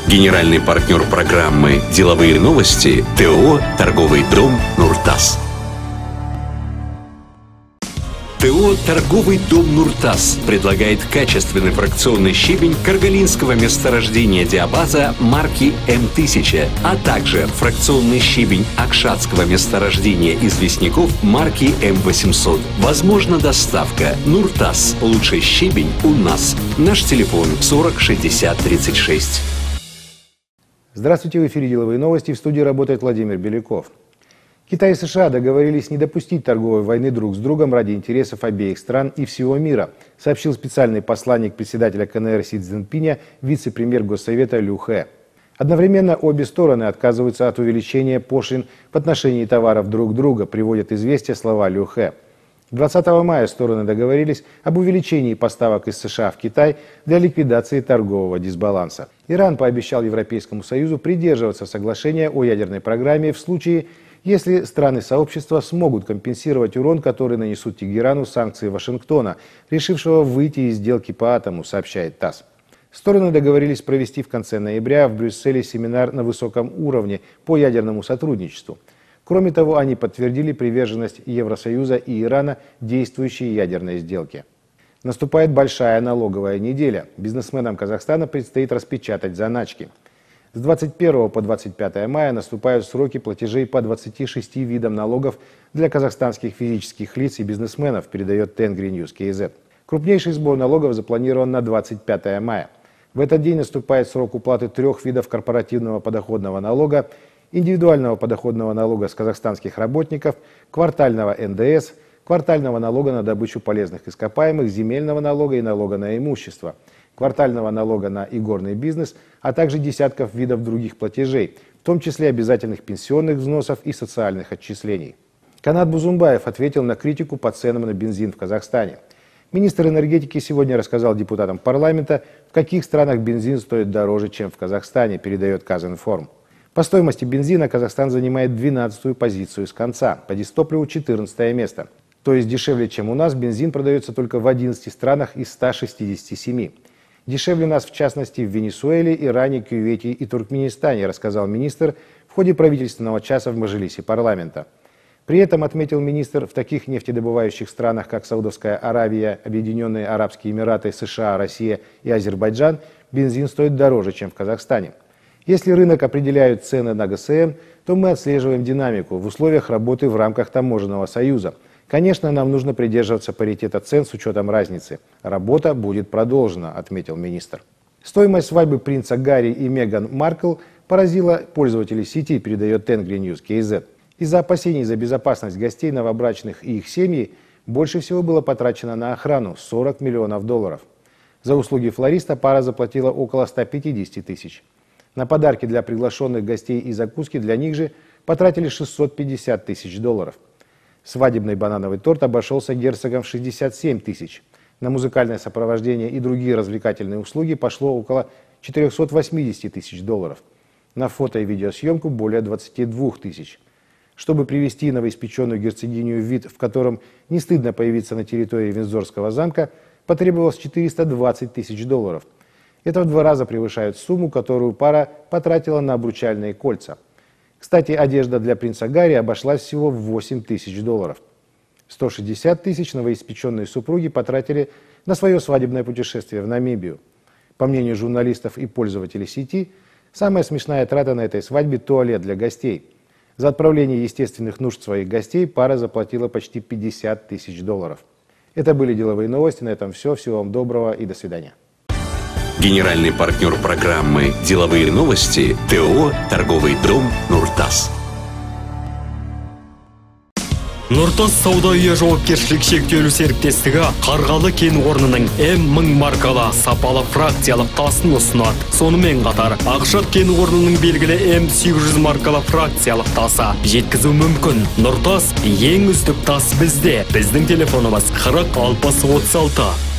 Генеральный партнер программы «Деловые новости» ТО «Торговый дом Нуртас». ТО «Торговый дом Нуртас» предлагает качественный фракционный щебень каргалинского месторождения диабаза марки М1000, а также фракционный щебень акшатского месторождения известняков марки М800. Возможна доставка. Нуртас. Лучший щебень у нас. Наш телефон 40 60 36. Здравствуйте, в эфире «Деловые новости», в студии работает Владимир Беляков. Китай и США договорились не допустить торговой войны друг с другом ради интересов обеих стран и всего мира, сообщил специальный посланник председателя КНР Си Цзиньпиня, вице-премьер Госсовета Лю Хэ. Одновременно обе стороны отказываются от увеличения пошлин в отношении товаров друг друга, приводят известия слова Лю Хэ. 20 мая стороны договорились об увеличении поставок из США в Китай для ликвидации торгового дисбаланса. Иран пообещал Европейскому Союзу придерживаться соглашения о ядерной программе в случае, если страны сообщества смогут компенсировать урон, который нанесут Тегерану санкции Вашингтона, решившего выйти из сделки по атому, сообщает ТАСС. Стороны договорились провести в конце ноября в Брюсселе семинар на высоком уровне по ядерному сотрудничеству. Кроме того, они подтвердили приверженность Евросоюза и Ирана действующей ядерной сделке. Наступает большая налоговая неделя. Бизнесменам Казахстана предстоит распечатать заначки. С 21 по 25 мая наступают сроки платежей по 26 видам налогов для казахстанских физических лиц и бизнесменов, передает Тенгри Ньюс КЗ. Крупнейший сбор налогов запланирован на 25 мая. В этот день наступает срок уплаты 3 видов корпоративного подоходного налога, индивидуального подоходного налога с казахстанских работников, квартального НДС, квартального налога на добычу полезных ископаемых, земельного налога и налога на имущество, квартального налога на игорный бизнес, а также десятков видов других платежей, в том числе обязательных пенсионных взносов и социальных отчислений. Канат Бузумбаев ответил на критику по ценам на бензин в Казахстане. Министр энергетики сегодня рассказал депутатам парламента, в каких странах бензин стоит дороже, чем в Казахстане, передает Казинформ. По стоимости бензина Казахстан занимает 12-ю позицию с конца, по дистопливу 14 место. То есть дешевле, чем у нас, бензин продается только в 11 странах из 167. Дешевле нас, в частности, в Венесуэле, Иране, Кувейте и Туркменистане, рассказал министр в ходе правительственного часа в Мажилисе парламента. При этом, отметил министр, в таких нефтедобывающих странах, как Саудовская Аравия, Объединенные Арабские Эмираты, США, Россия и Азербайджан, бензин стоит дороже, чем в Казахстане. Если рынок определяют цены на ГСМ, то мы отслеживаем динамику в условиях работы в рамках таможенного союза. Конечно, нам нужно придерживаться паритета цен с учетом разницы. Работа будет продолжена, отметил министр. Стоимость свадьбы принца Гарри и Меган Маркл поразила пользователей сети, передает Тенгри Ньюс КЗ. Из-за опасений за безопасность гостей новобрачных и их семьи больше всего было потрачено на охрану – $40 миллионов. За услуги флориста пара заплатила около 150 тысяч. На подарки для приглашенных гостей и закуски для них же потратили $650 тысяч. Свадебный банановый торт обошелся герцогам в 67 тысяч. На музыкальное сопровождение и другие развлекательные услуги пошло около $480 тысяч. На фото и видеосъемку более 22 тысяч. Чтобы привести новоиспеченную герцогиню в вид, в котором не стыдно появиться на территории Виндзорского замка, потребовалось $420 тысяч. Это в 2 раза превышает сумму, которую пара потратила на обручальные кольца. Кстати, одежда для принца Гарри обошлась всего в $8 тысяч. 160 тысяч новоиспеченные супруги потратили на свое свадебное путешествие в Намибию. По мнению журналистов и пользователей сети, самая смешная трата на этой свадьбе – туалет для гостей. За отправление естественных нужд своих гостей пара заплатила почти $50 тысяч. Это были деловые новости. На этом все. Всего вам доброго и до свидания. Генеральный партнер программы «Деловые новости» ТО «Торговый дом Нуртас». Нуртас сауда үйі жауапкершілік шектеулі серіктестігі Қарғалы кен орнының М1000 маркалы сапалы фракциялық тасын ұсынады. Сонымен қатар, Ақшат кен орнының белгілі М800 маркалы фракциялық тасы жеткізу мүмкін. Нуртас ең үздік тас бізде. Біздің телефонымыз 40 60 36.